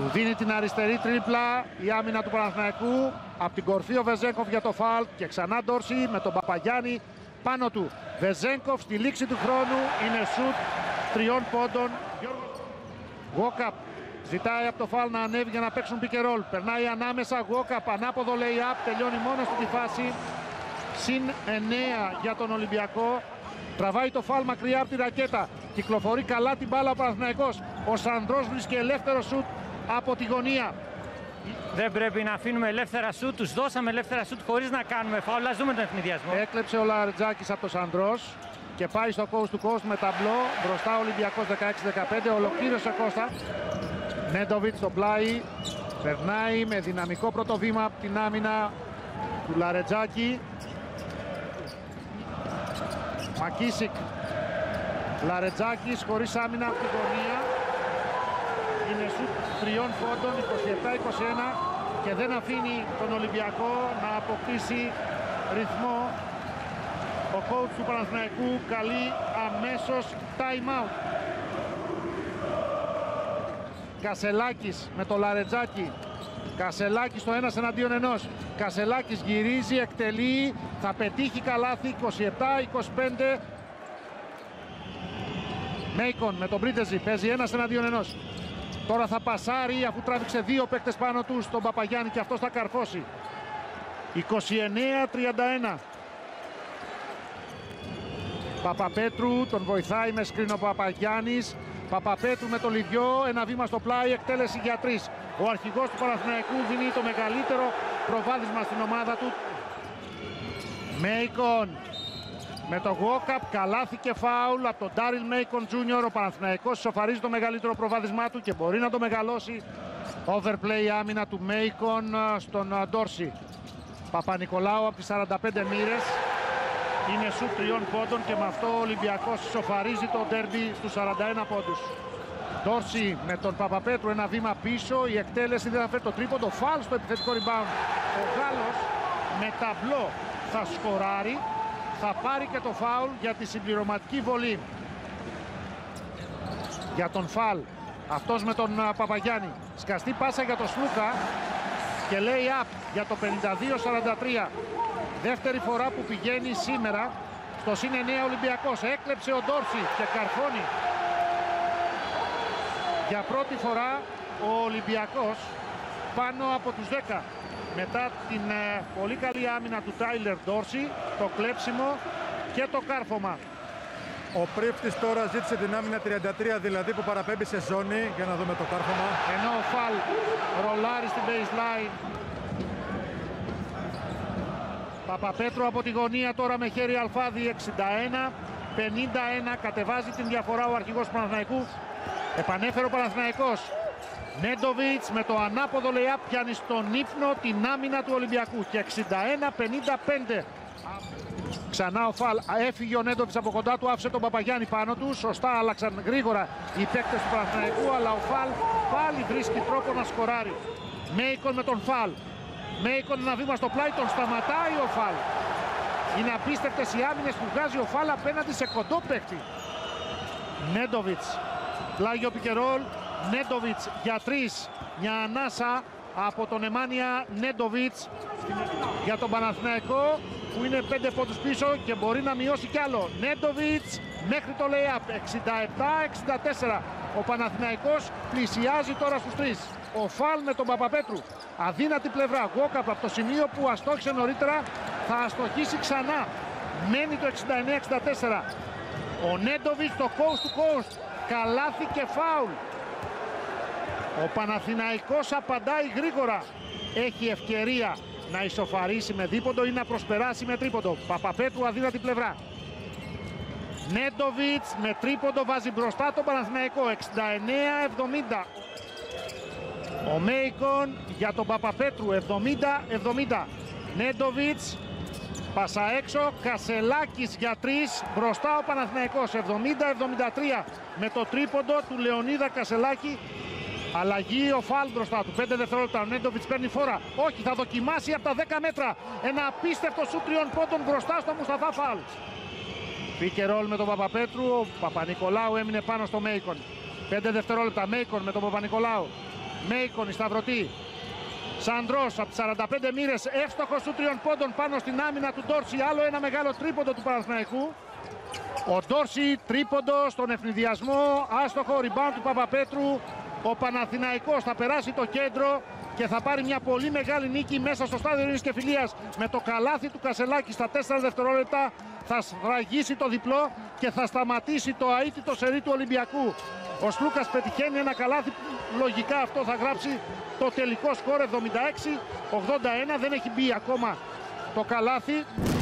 Του δίνει την αριστερή τρίπλα η άμυνα του Παναθηναϊκού. Από την κορφή ο Βεζέγκοφ για το φάουλ και ξανά Ντόρση με τον Παπαγιάννη πάνω του. Βεζέγκοφ στη λήξη του χρόνου είναι σουτ 3 πόντων. Γουόκαπ ζητάει από το φάουλ να ανέβει για να παίξουν pick and roll. Περνάει ανάμεσα, Γουόκαπ ανάποδο lay-up, τελειώνει μόνος του τη φάση. Συν 9 για τον Ολυμπιακό. Τραβάει το φάουλ μακριά από τη ρακέτα. Κυκλοφορεί καλά την μπάλα ο Παναθηναϊκός. Ο Σανδρός βρίσκει ελεύθερο σουτ από τη γωνία. Δεν πρέπει να αφήνουμε ελεύθερα σουτ. Τους δώσαμε ελεύθερα σουτ χωρίς να κάνουμε φάουλ. Ας δούμε τον ευνηδιασμό. Έκλεψε ο Λαρετζάκης από τον Σανδρός και πάει στο coast to coast με ταμπλό. Μπροστά ο Ολυμπιακός 16-15. Ολοκλήρωσε Κώστα. Νέντοβιτς στο πλάι. Περνάει με δυναμικό πρώτο βήμα από την άμυνα του Λαρετζάκη. Μακίσικ. Λαρετζάκης χωρίς άμυνα από τη γωνία. Είναι σουτ 3 πόντων, 27-21 και δεν αφήνει τον Ολυμπιακό να αποκτήσει ρυθμό. Ο coach του Παναθηναϊκού καλεί αμέσως time out. Κασελάκης με το Λαρετζάκη. Κασελάκης στο 1 εναντίον 1. Κασελάκης γυρίζει, εκτελεί, θα πετύχει καλάθι 27-25. Μέικον με τον Μπρίτεζι, παίζει 1 εναντίον 1. Τώρα θα πασάρει αφού τράβηξε 2 παίκτες πάνω του στον Παπαγιάννη και αυτός θα καρφώσει. 29-31. Παπαπέτρου τον βοηθάει με σκριν ο Παπαγιάννης. Παπαπέτρου με το Λιβιό, ένα βήμα στο πλάι, εκτέλεση για 3. Ο αρχηγός του Παναθηναϊκού δίνει το μεγαλύτερο προβάδισμα στην ομάδα του. Μέικον με το walk-up, καλάθι και φάουλ από τον Ντάριλ Μέικον Τζούνιορ. Ο Παναθηναϊκός ισοφαρίζει το μεγαλύτερο προβάδισμά του και μπορεί να το μεγαλώσει. Overplay άμυνα του Μέικον στον Ντόρση. Παπα-Νικολάου από τις 45 μοίρες. Είναι σουτ 3 πόντων και με αυτό ο Ολυμπιακός ισοφαρίζει το ντέρμπι στους 41 πόντους. Ντόρση με τον Παπαπέτρου, ένα βήμα πίσω. Η εκτέλεση δεν θα φέρει το τρίποντο. Φάουλ στο επιθετικό rebound. Ο Γάλλος με ταμπλό θα σκοράρει. Θα πάρει και το φάουλ για τη συμπληρωματική βολή. Για τον φαλ. Αυτός με τον Παπαγιάννη. Σκαστή πάσα για τον Σλούκα και λέει up για το 52-43. Δεύτερη φορά που πηγαίνει σήμερα στο συν 9 Ολυμπιακός. Έκλεψε ο Ντόρση και καρφώνει. Για πρώτη φορά ο Ολυμπιακός πάνω από τους 10. Μετά την πολύ καλή άμυνα του Τάιλερ Ντόρση, το κλέψιμο και το κάρφωμα. Ο Πρίφτης τώρα ζήτησε την άμυνα 33, δηλαδή που παραπέμπει σε ζώνη, για να δούμε το κάρφωμα. Ενώ ο Φαλ ρολάρει στην baseline. Παπαπέτρου από τη γωνία τώρα με χέρι αλφάδι, 61-51, κατεβάζει την διαφορά ο αρχηγός του Παναθηναϊκού. Επανέφερε ο Παναθηναϊκός. Νέντοβιτς με το ανάποδο lay-up πιάνει στον ύπνο την άμυνα του Ολυμπιακού και 61-55. Ξανά ο Φαλ, έφυγε ο Νέντοβιτς από κοντά του, άφησε τον Παπαγιάννη πάνω του. Σωστά άλλαξαν γρήγορα οι παίκτες του Παναθηναϊκού, αλλά ο Φαλ πάλι βρίσκει τρόπο να σκοράρει. Μέικον με τον Φαλ. Μέικον ένα βήμα στο πλάι, τον σταματάει ο Φαλ. Είναι απίστευτες οι άμυνες που βγάζει ο Φαλ απέναντι σε κοντό παίκτη. Νέντοβιτς, πλάγιο πικερόλ. Νέντοβιτς για 3, μια ανάσα από τον Εμάνια Νέντοβιτς για τον Παναθηναϊκό που είναι 5 πόντους πίσω και μπορεί να μειώσει κι άλλο. Νέντοβιτς μέχρι το lay-up, 67-64. Ο Παναθηναϊκός πλησιάζει τώρα στους 3. Ο Φαλ με τον Παπαπέτρου, αδύνατη πλευρά, Γουόκαπ από το σημείο που αστόχησε νωρίτερα θα αστοχίσει ξανά. Μένει το 69-64. Ο Νέντοβιτς το coast to coast, καλάθι και φάουλ. Ο Παναθηναϊκός απαντάει γρήγορα. Έχει ευκαιρία να ισοφαρίσει με δίποντο ή να προσπεράσει με τρίποντο. Παπαπέτρου αδύνατη πλευρά. Νέντοβιτς με τρίποντο βάζει μπροστά τον Παναθηναϊκό, 69-70. Ο Μέικον για τον Παπαπέτρου, 70-70. Νέντοβιτς, πάσα έξω, Κασελάκης για 3, μπροστά ο Παναθηναϊκός, 70-73 με το τρίποντο του Λεωνίδα Κασελάκη. Αλλαγή ο Φαλ μπροστά του, 5 δευτερόλεπτα, ο Νέντοβιτς παίρνει φόρα. Όχι, θα δοκιμάσει από τα 10 μέτρα. Ένα απίστευτο σουτ 3 πόντων μπροστά στο Μουσταφά Φαλ. Πήκε ρόλ με τον Παπαπέτρου, ο Παπα-Νικολάου έμεινε πάνω στο Μέικον. 5 δευτερόλεπτα, Μέικον με τον Παπα-Νικολάου. Μέικον, η Σταυρωτή. Σαντρός από τις 45 μοίρες, εύστοχος του 3 πόντων πάνω στην άμυνα του Ντόρση. Άλλο ένα μεγάλο τρίποντο του Παναθηναϊκού. Ο Ντόρση τρίποντο στον ευνηδιασμό, άστοχο rebound του Παπαπέτρου. Ο Παναθηναϊκός θα περάσει το κέντρο και θα πάρει μια πολύ μεγάλη νίκη μέσα στο στάδιο Ειρήνης και Φιλίας. Με το καλάθι του Κασελάκη στα 4 δευτερόλεπτα θα σφραγίσει το διπλό και θα σταματήσει το αίτητο σερί του Ολυμπιακού. Ο Σλούκας πετυχαίνει ένα καλάθι, λογικά αυτό θα γράψει το τελικό σκορ 76-81, δεν έχει μπει ακόμα το καλάθι.